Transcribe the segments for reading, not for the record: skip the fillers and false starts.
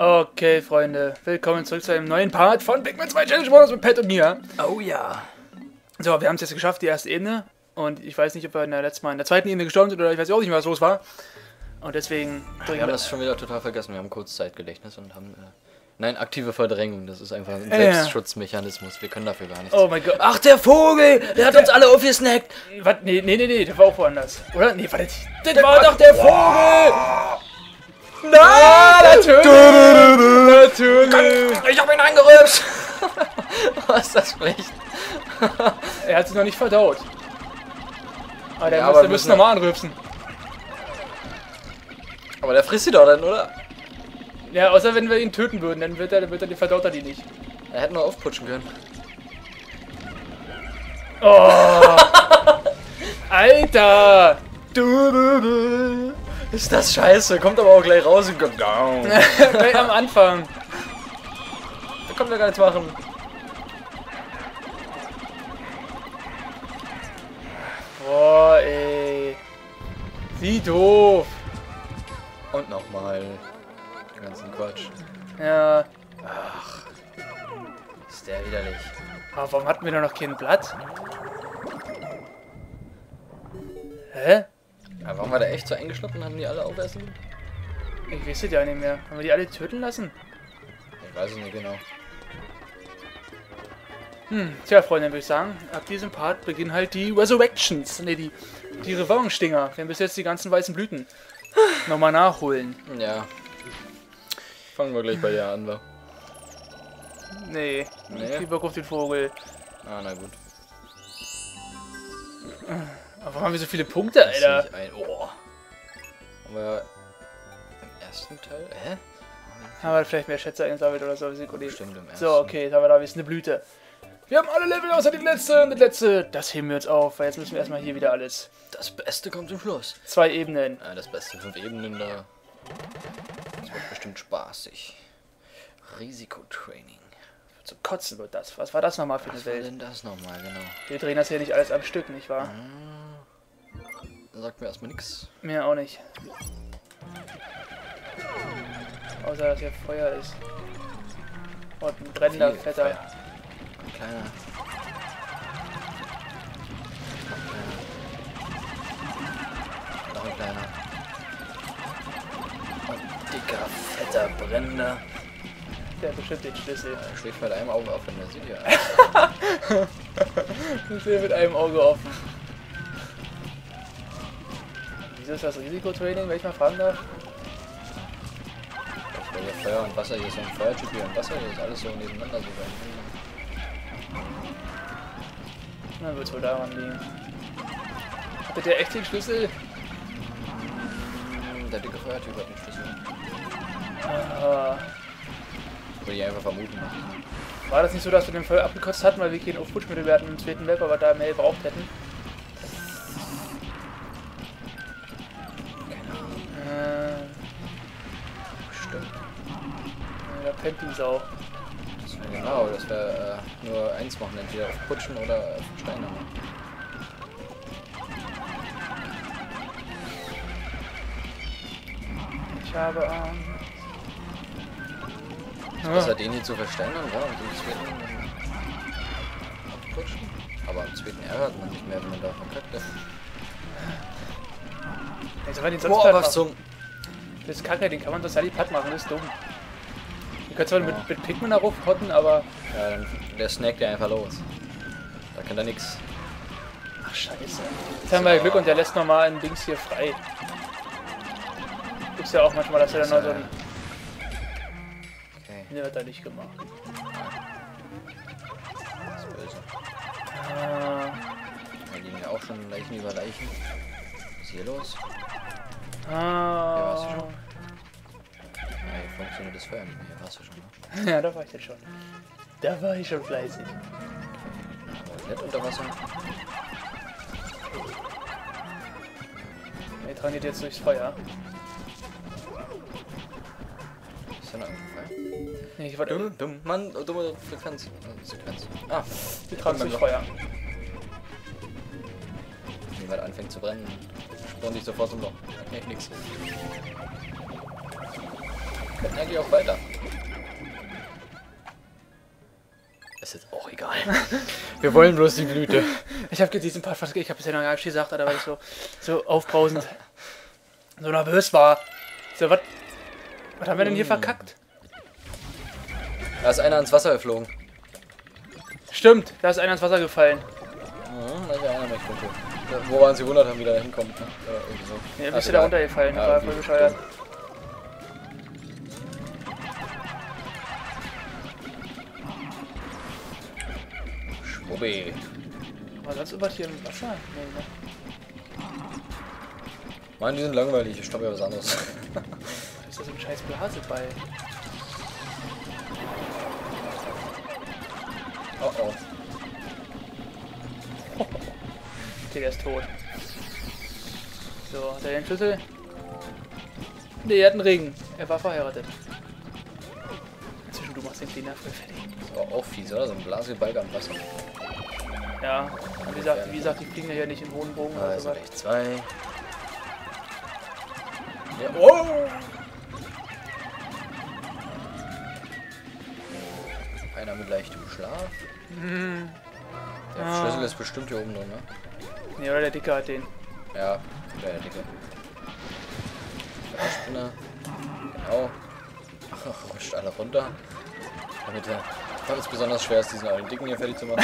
Okay, Freunde, willkommen zurück zu einem neuen Part von Pikmin 2 Challenge Modus mit Pat und mir. Oh ja. So, wir haben es jetzt geschafft, die erste Ebene. Und ich weiß nicht, ob wir in der zweiten Ebene gestorben sind oder ich weiß auch nicht mehr, was los war. Und deswegen... Wir haben das schon wieder total vergessen. Wir haben kurz Zeitgedächtnis und haben... Nein, aktive Verdrängung. Das ist einfach ein Selbstschutzmechanismus. Wir können dafür gar nichts. Oh mein Gott. Ach, der Vogel! Der hat uns alle aufgesnackt! Was? Nee, der war auch woanders. Oder? Nee, warte. Das war doch der Vogel! Nein, natürlich! Ich hab ihn angerührt! Was ist das schlecht? Er hat sich noch nicht verdaut. Aber der Ja, müsste nochmal anrübsen. Aber der frisst sie doch dann, oder? Ja, außer wenn wir ihn töten würden, dann verdaut er die nicht. Er hätte nur aufputschen können. Oh! Alter! Ist das scheiße? Kommt aber auch gleich raus und kommt down. Gleich am Anfang. Da kommt er gar nichts machen. Boah, ey. Wie doof. Und nochmal. Den ganzen Quatsch. Ja. Ach. Ist der widerlich. Aber warum hatten wir da noch kein Blatt? Hä? Ja, warum war der echt so eingeschnappt? Haben die alle aufessen? Ich weiß es ja nicht mehr. Haben wir die alle töten lassen? Ich weiß es nicht genau. Tja, Freunde, würde ich sagen, ab diesem Part beginnen halt die Resurrections. Ne, die Revanche-Dinger. Wir haben bis jetzt die ganzen weißen Blüten nochmal nachholen. Ja. Fangen wir gleich bei dir an, wa? Nee. Nee? Ich Bock auf den Vogel. Ah, na gut. Aber warum haben wir so viele Punkte, Alter? Oh. Aber im ersten Teil? Hä? Haben wir vielleicht mehr Schätze eingesammelt oder so? Sekunde. Stimmt, im ersten. So, okay, jetzt haben wir da eine Blüte. Wir haben alle Level außer den letzten. Das letzte, das heben wir uns auf, weil jetzt müssen wir erstmal hier wieder alles. Das Beste kommt zum Schluss. 2 Ebenen. Ja, das Beste 5 Ebenen da. Das wird bestimmt spaßig. Risikotraining. Zu kotzen wird das. Was war das nochmal für eine Was war Welt? denn das nochmal, genau? Wir drehen das hier nicht alles am Stück, nicht wahr? Sagt mir erstmal nix. Mir auch nicht. Außer, dass hier Feuer ist. Und ein brennender, Viel fetter. Feuer. Ein kleiner. Noch ein kleiner. Und dicker, fetter, brennender. Der hat bestimmt den Schlüssel. Er schlägt mit einem Auge auf, wenn er sieht ja. Ich sehe mit einem Auge offen. Wieso ist das Risikotraining, wenn ich mal fragen darf? Weil hier Feuer und Wasser, hier ist so ein Feuertyp, hier und Wasser, hier ist alles so nebeneinander so sein. Dann wird es wohl daran liegen. Hatte der echt den Schlüssel? Der dicke Feuertyp hat den Schlüssel. Ah, Würde ich einfach vermuten. war das nicht so, dass wir den Feuer abgekotzt hatten, weil wir kein Aufputschmittel mehr hatten im zweiten Web, aber da mehr gebraucht hätten? Bestimmt. Da pennt die Sau. Das wäre genau, das wäre nur eins machen, entweder auf Putschen oder auf Steine. Ich habe Angst. Besser den hier zu versteinern, ja, und den zweiten aufputschen. Aber am zweiten ärgert man nicht mehr, wenn man da verkackt ist. Also, wenn den sonst Boah, platt was machen. zum... Das ist kacke, den kann man total platt machen, das ist dumm. Wir können zwar mit Pikmin darauf hotten, aber... Ja, dann der snackt ja einfach los. Da kennt er nix. Ach, scheiße. Jetzt haben wir ja Glück und der lässt nochmal ein Dings hier frei. Gibt's ja auch manchmal, dass er dann noch so ein... Okay, Ne, hat er nicht gemacht. das ist böse. Ah, Da liegen ja auch schon Leichen über Leichen. Was ist hier los? warst du ah. schon? Ja, hier funktioniert das Feuer nicht mehr. Hier warst du schon, ne? Ja, da war ich ja schon. Da war ich schon fleißig. Komplett unter Wasser. Wir tragen die jetzt durchs Feuer. Ist da noch irgendwo frei? Nee, ich wollte... Dumm, Mann, dumme Frequenz. Sequenz. Ah, Wir tragen durchs Feuer. Wie weit anfängt zu brennen, sporn dich sofort zum Loch. Okay, nix. könnten eigentlich auch weiter. Ist jetzt auch egal. Wir wollen bloß die Blüte. Ich habe diesen Part fast, ich habe es ja noch gar nicht gesagt, Alter, weil ich so aufbrausend, so nervös war. So, was haben wir denn hier verkackt? Da ist einer ins Wasser geflogen. Stimmt, da ist einer ins Wasser gefallen. Mhm, da ist ja einer nicht dunkel. Wo waren sie wundert haben, wie da hinkommt. Ne? Irgendwie so. Ja, bist du da runtergefallen, das war voll bescheuert. Schwubbi. War sonst irgendwas hier im Wasser? Nee, ne? Mann, die sind langweilig, ich stoppe ja was anderes. Ist das ein scheiß Blase bei? Oh oh. Okay, der ist tot. So, hat er den Schlüssel? Ne, er hat einen Ring. Er war verheiratet. Inzwischen, du machst den Cleaner voll fertig. Das war auch fies, oder? So ein Blasebalg am Wasser. Ja, und wie gesagt, die fliegen ja hier nicht in hohen Bogen oder Also sowas. echt zwei. Ja, oh! Einer mit leichtem Schlaf. Mhm. Der Schlüssel ist bestimmt hier oben drin, ne? Ne, oder der Dicke hat den. Ja, der Dicke. Der Spinner. Genau. Rutscht alle runter. Damit es besonders schwer ist, diesen alten Dicken hier fertig zu machen.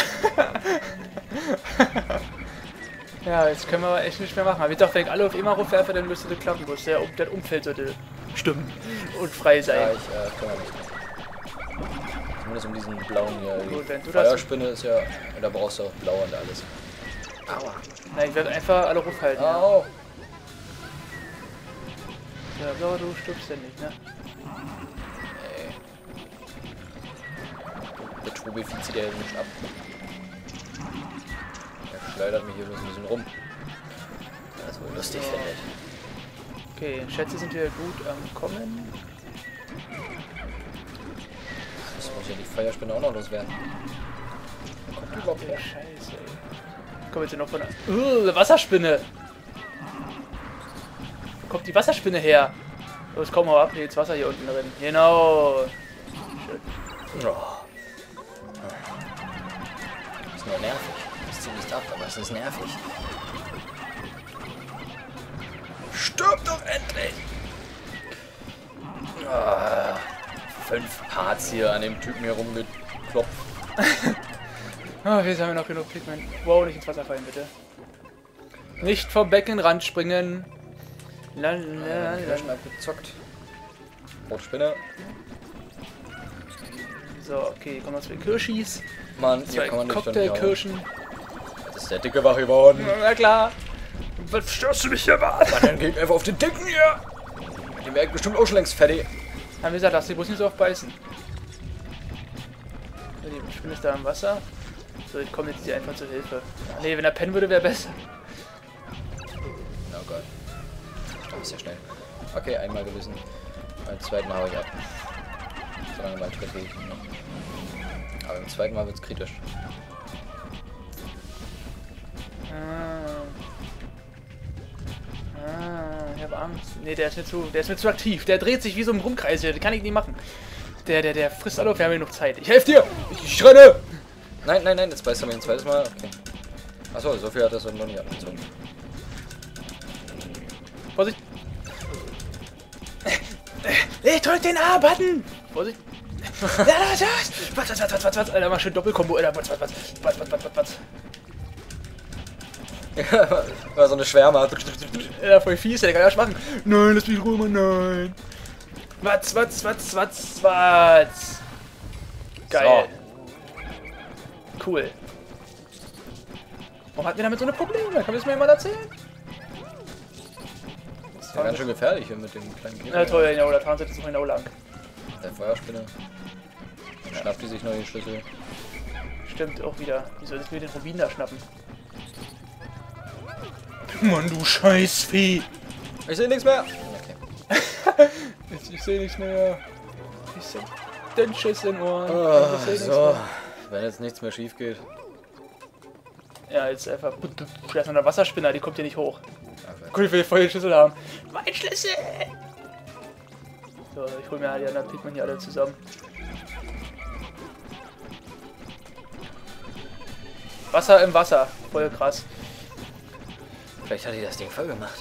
Ja, jetzt können wir aber echt nicht mehr machen. Aber ich dachte, wenn ich alle auf immer raufwerfe, dann müsste das klappen. Bloß das Umfeld sollte stimmen und frei sein. Ja, ich kümmere mich nicht. Zumindest um diesen blauen hier. Gut, wenn Die du das- Feuerspinne ist ja... Da brauchst du auch blau und alles. Aua. Na, ich werde einfach alle raufhalten. Ja. Au. Ja, aber du stirbst ja nicht, ne? Ey. Der Tobi zieht ja nicht ab. Der schleudert mich hier bloß ein bisschen rum. Das ist wohl lustig, So. finde ich. Okay, Schätze sind hier gut am Kommen. Das muss ja die Feuerspinne auch noch loswerden. Kommt die überhaupt her? Scheiße, ey. Kommt jetzt hier noch von der Wasserspinne. Wo kommt die Wasserspinne her? Los, komm mal ab, hier jetzt Wasser hier unten drin. Genau. Schön. Oh. Ist nur nervig. Das zieht nicht ab, aber es ist nervig. Stirb doch endlich! Ah, 5 Parts hier an dem Typen herumgeklopft. Ah, jetzt haben wir noch genug Pigment. Wow, nicht ins Wasser fallen, bitte. Nicht vom Beckenrand springen. Kirschen abgezockt. Rotspinne. So, okay, kommen noch 2 Kirschis. Mann, 2 hier kann man nicht Cocktailkirschen. Das ist der dicke wach geworden. Na klar. Was störst du mich hier mal? Dann geht einfach auf den dicken hier. Den wäre ich bestimmt auch schon längst fertig. Haben wir gesagt, lass die bloß nicht so oft beißen. So, die Spinne ist da im Wasser. So, ich komme jetzt hier einfach zur Hilfe. Ne, wenn er pennen würde, wäre besser. Oh Gott. Das ist ja schnell. Okay, einmal gewissen. Beim zweiten Mal habe ich ab. Solange mal tritt ich noch. Aber beim zweiten Mal wird es kritisch. Ich habe Angst. Ne, der ist mir zu aktiv. Der dreht sich wie so ein Rumkreis hier. Den kann ich nicht machen. Der frisst alle auf, wir haben genug Zeit. Ich helfe dir! Ich renne! Nein, nein, nein, jetzt beißt er mich ein zweites Mal. Okay. Achso, so viel hat das noch nicht abgezogen. Vorsicht! Ich drück den A-Button! Vorsicht! Was? Alter, mach schön Doppelkombo, Alter. Was? Ja, war so eine Schwärme. Ja, voll fies, der kann ja machen. Nein, lass mich in Ruhe, Mann, nein. Was? Geil. Cool. Warum hatten wir damit so eine Probleme? Kann mir das mal jemand erzählen? Das ist ja ganz schön gefährlich hier mit dem kleinen Kind. Ja, toll, genau, da fahren sie jetzt noch genau lang. Der Feuerspinne. Dann schnappt die sich noch den Schlüssel. Stimmt, auch wieder. Wie soll ich mir den Rubin da schnappen? Mann, du Scheißvieh! Ich sehe nichts mehr! Okay. Ich sehe nichts mehr. Ich sehe den Schiss in den Ohren. Oh, Ich seh nichts so, mehr. wenn jetzt nichts mehr schief geht. Ja, jetzt einfach. Da ist noch eine Wasserspinne, die kommt hier nicht hoch. Okay. Gut, ich will voll den Schlüssel haben. Mein Schlüssel! So, ich hole mir halt die anderen Pikmin hier alle zusammen. Wasser im Wasser. Voll krass. Vielleicht hat die das Ding voll gemacht.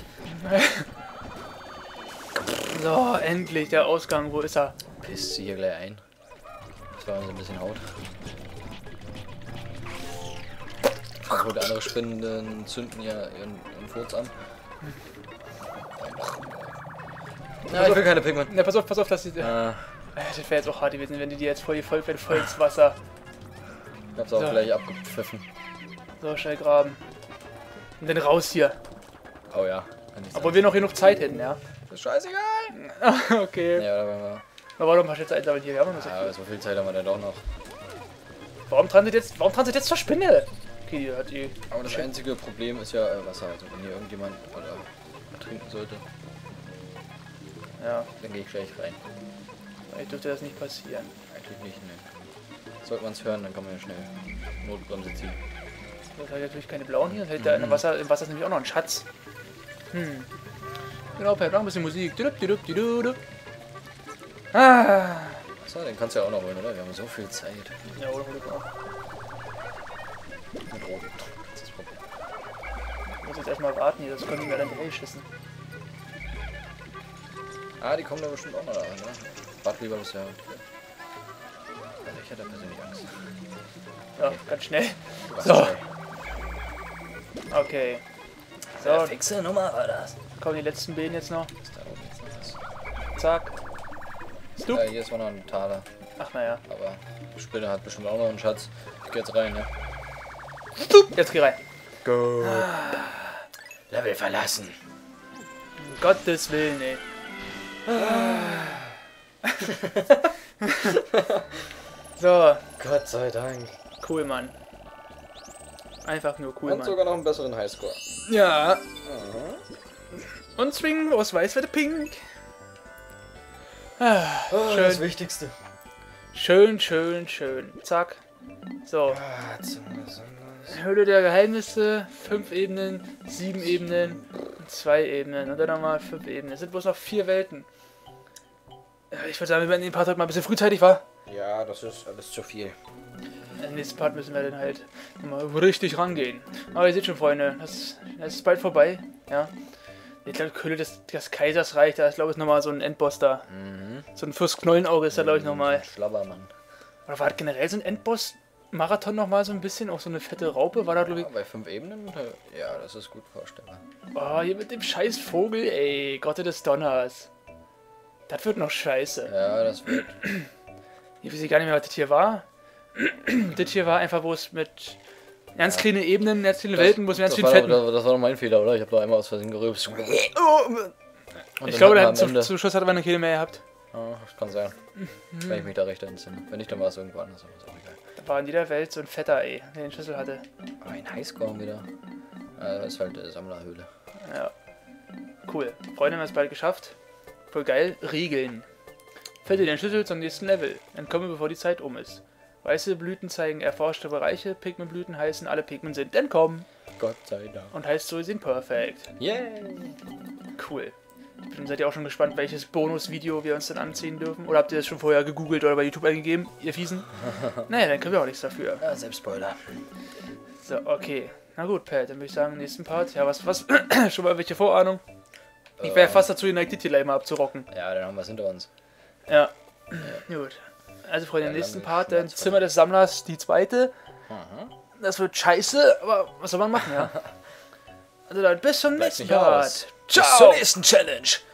So, endlich der Ausgang. Wo ist er? Pisst sie hier gleich ein. Das war so ein bisschen Haut. Und andere Spinnen zünden ja ihren Furz an. Ja, ich will keine Pikmin. Na, pass auf, dass die... Das wäre jetzt auch hart gewesen, wenn die jetzt voll gefolgt werden, voll ins Wasser. Ich hab's auch So. gleich abgepfiffen. So, schnell graben. Und dann raus hier. Oh ja. Obwohl wir noch genug Zeit hätten, ja. ist scheißegal. Okay. Ja, da waren wir. Na, warte mal, jetzt einsammeln hier. Wir haben noch so Ja, viel. so viel Zeit haben wir dann doch noch. Warum transit jetzt zur Spinne? Okay, die hat die... Aber das einzige Problem ist ja Wasser. Also wenn hier irgendjemand oder trinken sollte, Ja, dann gehe ich gleich rein. eigentlich dürfte das nicht passieren. Eigentlich nicht, ne. Sollte man es hören, dann kann man ja schnell Notbremse ziehen. Das hat natürlich keine blauen hier. Das hält da im Wasser ist nämlich auch noch ein Schatz. Genau, per noch ein bisschen Musik. Ah. Achso, den kannst du ja auch noch holen, oder? Wir haben so viel Zeit. Ja, oder hol ich auch. Mit Rot. Das ist das Problem. Ich muss jetzt erstmal warten hier, das können die mir dann hinterherschießen. Ah, die kommen da bestimmt auch noch rein, ne? Wart lieber bisher. Also ich hätte persönlich Angst. Ja, ganz schnell. Du warst So. schnell. Okay. Ja, So, fixe Nummer war das. kommen die letzten Bäden jetzt noch. Ist da oben jetzt noch was? Zack. Stup. Hier ist noch ein Taler. Ach naja. Aber die Spinne hat bestimmt auch noch einen Schatz. Ich geh jetzt rein, ne? Stup. Jetzt geh rein. Go. Level verlassen. Um Gottes Willen, ey. So, Gott sei Dank. cool, Mann. Einfach nur cool, Und Mann. sogar noch einen besseren Highscore. Ja. Und Swing aus weiß wird pink. Ah, Das schön. Wichtigste. Schön, schön, schön. Zack. So. Höhle der Geheimnisse. 5 Ebenen, 7 Ebenen, 2 Ebenen. Und dann nochmal 5 Ebenen. Es sind bloß noch 4 Welten. Ja, ich würde sagen, wir werden den Part heute mal ein bisschen frühzeitig, war. Ja, das ist alles zu viel. Im nächsten Part müssen wir dann halt nochmal richtig rangehen. Aber ihr seht schon, Freunde, das ist bald vorbei. Ja. Ich glaube, Höhle des Kaisersreich, da ist, glaube ich, nochmal so ein Endboss da. So ein Fürst-Knollenauge ist da, glaube ich, nochmal. Schlabbermann. Oder war das generell so ein Endboss-Marathon nochmal so ein bisschen? Auch so eine fette Raupe? War da, glaube ich. Ja, bei 5 Ebenen? Ja, das ist gut vorstellbar. Oh, hier mit dem scheiß Vogel, ey. Gotte des Donners. Das wird noch scheiße. Ja, das wird. Ich weiß gar nicht mehr, was das hier war. Das hier war einfach, wo es mit ganz kleinen Ebenen, ganz kleinen Welten, wo es ganz viel fetten. Das war doch mein Fehler, oder? Ich habe doch einmal aus Versehen gerülpst. Ich glaube, der hat zum Schluss hat er eine Kehle mehr gehabt. Ja, das kann sein. Wenn ich mich da recht entsinne. Wenn nicht, dann war es irgendwo anders. Aber ist auch egal. Da war in jeder Welt so ein Fetter, ey, der den Schlüssel hatte. Aber ein Highscore wieder. Das ist halt Sammlerhöhle. Ja. Cool. Freunde, haben wir es bald geschafft. Voll geil. Regeln. Finde den Schlüssel zum nächsten Level. Entkomme, bevor die Zeit um ist. Weiße Blüten zeigen erforschte Bereiche. Pigmentblüten heißen, alle Pigment sind entkommen. Gott sei Dank. Und heißt so, sie sind perfekt. Yay! Cool. Seid ihr auch schon gespannt, welches Bonusvideo wir uns dann anziehen dürfen? Oder habt ihr das schon vorher gegoogelt oder bei YouTube eingegeben, ihr Fiesen? Naja, dann können wir auch nichts dafür. Ja, selbst Spoiler. So, okay. Na gut, Pat, dann würde ich sagen, nächsten Part. Ja, was? Schon mal welche Vorahnung? Ich wäre fast dazu geneigt, die Titel mal abzurocken. Ja, dann haben wir es hinter uns. Ja. Gut. Also, Freunde, im Ja, nächsten lange Part, dann Schmerz- Zimmer des Sammlers, die zweite. Aha. Das wird scheiße, aber was soll man machen, ja? Also dann bis zum nächsten nicht Part. aus. Ciao! Bis zur nächsten Challenge.